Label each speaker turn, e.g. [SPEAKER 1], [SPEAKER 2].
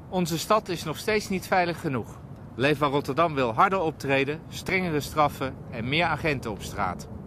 [SPEAKER 1] Onze stad is nog steeds niet veilig genoeg. Leefbaar Rotterdam wil harder optreden, strengere straffen en meer agenten op straat.